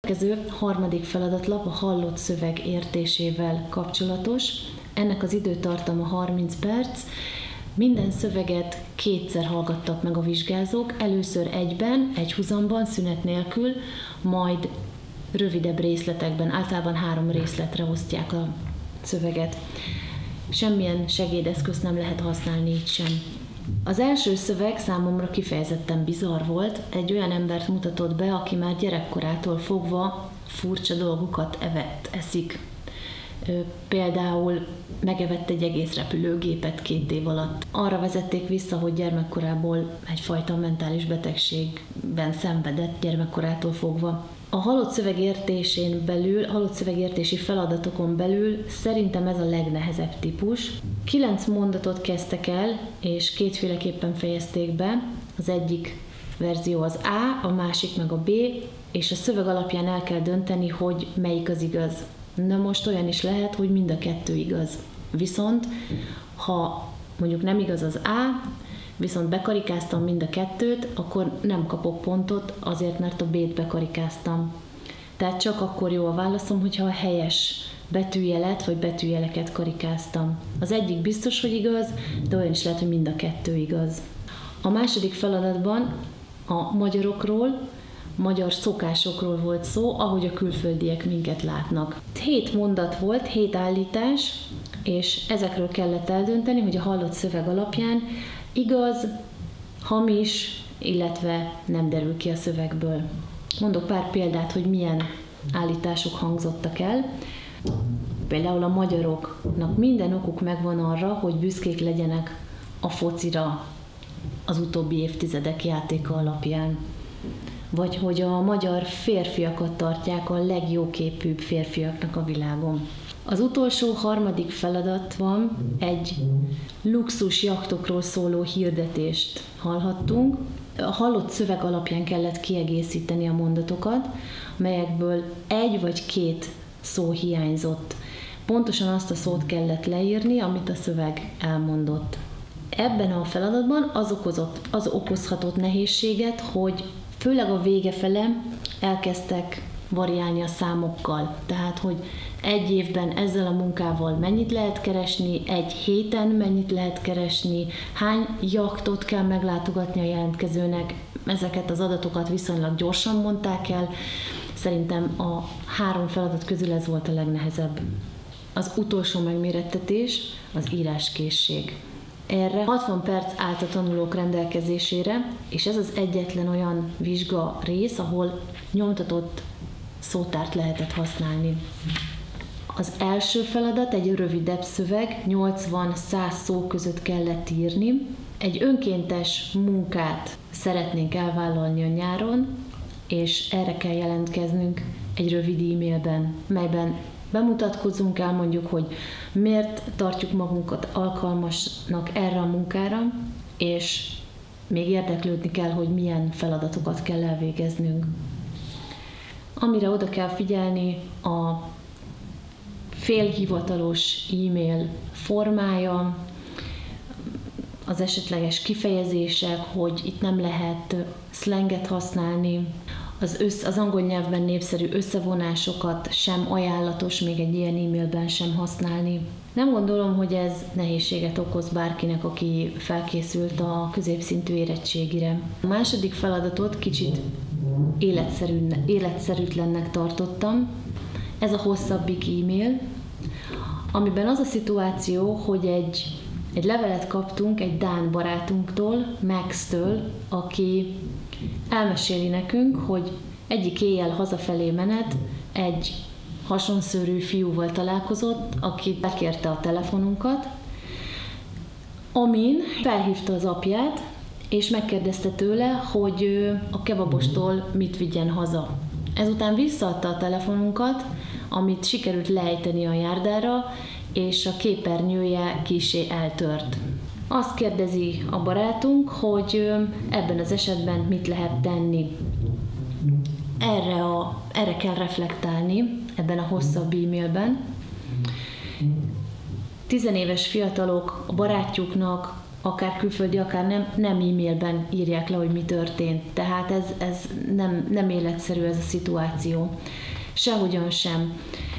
Következő harmadik feladatlap a hallott szöveg értésével kapcsolatos. Ennek az időtartama 30 perc. Minden szöveget kétszer hallgattak meg a vizsgázók, először egyben, egy huzamban, szünet nélkül, majd rövidebb részletekben, általában 3 részletre osztják a szöveget. Semmilyen segédeszközt nem lehet használni így sem. Az első szöveg számomra kifejezetten bizarr volt, egy olyan embert mutatott be, aki már gyerekkorától fogva furcsa dolgokat eszik. Például megevett egy egész repülőgépet 2 év alatt. Arra vezették vissza, hogy gyermekkorából egyfajta mentális betegségben szenvedett gyermekkorától fogva. A halott szövegértési feladatokon belül szerintem ez a legnehezebb típus. 9 mondatot kezdtek el, és kétféleképpen fejezték be. Az egyik verzió az A, a másik meg a B, és a szöveg alapján el kell dönteni, hogy melyik az igaz. Na most olyan is lehet, hogy mind a 2 igaz. Viszont, ha mondjuk nem igaz az A, viszont bekarikáztam mind a 2-t, akkor nem kapok pontot, azért, mert a B-t bekarikáztam. Tehát csak akkor jó a válaszom, hogyha a helyes betűjelet vagy betűjeleket karikáztam. Az egyik biztos, hogy igaz, de olyan is lehet, hogy mind a 2 igaz. A második feladatban a magyar szokásokról volt szó, ahogy a külföldiek minket látnak. 7 mondat volt, 7 állítás, és ezekről kellett eldönteni, hogy a hallott szöveg alapján igaz, hamis, illetve nem derül ki a szövegből. Mondok pár példát, hogy milyen állítások hangzottak el. Például a magyaroknak minden okuk megvan arra, hogy büszkék legyenek a focira az utóbbi évtizedek játéka alapján. Vagy hogy a magyar férfiakat tartják a legjóképűbb férfiaknak a világon. Az utolsó harmadik feladatban egy luxus jachtokról szóló hirdetést hallhattunk. A hallott szöveg alapján kellett kiegészíteni a mondatokat, melyekből 1 vagy 2 szó hiányzott. Pontosan azt a szót kellett leírni, amit a szöveg elmondott. Ebben a feladatban az okozhatott nehézséget, hogy főleg a vége fele elkezdtek variálni a számokkal. Tehát, hogy egy évben ezzel a munkával mennyit lehet keresni, egy héten mennyit lehet keresni, hány jachtot kell meglátogatni a jelentkezőnek. Ezeket az adatokat viszonylag gyorsan mondták el. Szerintem a 3 feladat közül ez volt a legnehezebb. Az utolsó megmérettetés az íráskészség. Erre 60 perc állt a tanulók rendelkezésére, és ez az egyetlen olyan vizsga rész, ahol nyomtatott szótárt lehetett használni. Az első feladat egy rövidebb szöveg, 80-100 szó között kellett írni. Egy önkéntes munkát szeretnénk elvállalni a nyáron, és erre kell jelentkeznünk egy rövid e-mailben, melyben bemutatkozunk, elmondjuk, hogy miért tartjuk magunkat alkalmasnak erre a munkára, és még érdeklődni kell, hogy milyen feladatokat kell elvégeznünk. Amire oda kell figyelni, a félhivatalos e-mail formája, az esetleges kifejezések, hogy itt nem lehet szlenget használni, az angol nyelvben népszerű összevonásokat sem ajánlatos még egy ilyen e-mailben sem használni. Nem gondolom, hogy ez nehézséget okoz bárkinek, aki felkészült a középszintű érettségire. A második feladatot kicsit életszerűtlennek tartottam. Ez a hosszabbik e-mail, amiben az a szituáció, hogy egy levelet kaptunk egy dán barátunktól, Max-től, aki elmeséli nekünk, hogy egyik éjjel hazafelé menet egy hasonszőrű fiúval találkozott, aki bekérte a telefonunkat, amin felhívta az apját, és megkérdezte tőle, hogy a kebabostól mit vigyen haza. Ezután visszaadta a telefonunkat, amit sikerült lejteni a járdára, és a képernyője kissé eltört. Azt kérdezi a barátunk, hogy ebben az esetben mit lehet tenni. Erre kell reflektálni ebben a hosszabb e-mailben. 10 éves fiatalok a barátjuknak akár külföldi, akár nem e-mailben írják le, hogy mi történt. Tehát ez nem életszerű ez a szituáció. Sehogyan sem.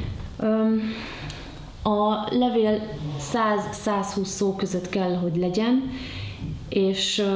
A levél 100-120 szó között kell, hogy legyen, és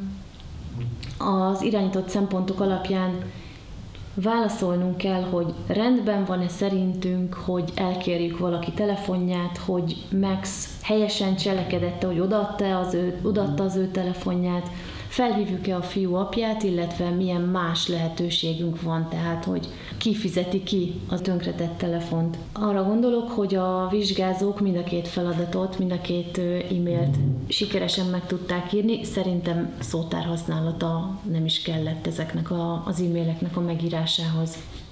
az irányított szempontok alapján válaszolnunk kell, hogy rendben van-e szerintünk, hogy elkérjük valaki telefonját, hogy Max helyesen cselekedette, hogy odaadta az ő telefonját, felhívjuk-e a fiú apját, illetve milyen más lehetőségünk van, tehát hogy ki fizeti ki a tönkretett telefont. Arra gondolok, hogy a vizsgázók mind a két feladatot, mind a két e-mailt sikeresen meg tudták írni. Szerintem szótárhasználata nem is kellett ezeknek az e-maileknek a megírásához.